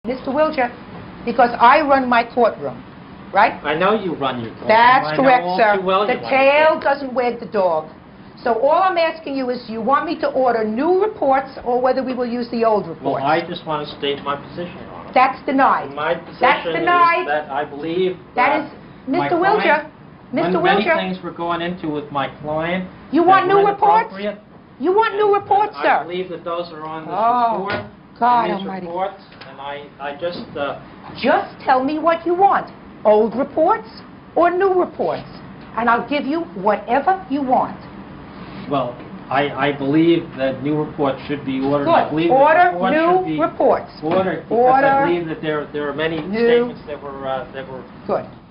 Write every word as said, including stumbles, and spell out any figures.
Mister Wilger, because I run my courtroom, right? I know you run your courtroom. That's I correct, know all sir. too well The you run your tail courtroom. doesn't wag the dog. So all I'm asking you is, do you want me to order new reports or whether we will use the old reports? Well, I just want to state my position on it. That's denied. My position That's denied. is that I believe That that is, my Mister Wilger, client, Mister when many Wilger, things were going into with my client, you that want were new reports? inappropriate, You want new and- reports, and sir? I believe that those are on this Oh, report. God these almighty. reports, and I, I just, uh, Just tell me what you want, old reports or new reports, and I'll give you whatever you want. well, I, I believe that new reports should be ordered. I Good. believe that Order reports should new be reports. Ordered because Order I believe that there, there are many new statements that were, uh, that were Good.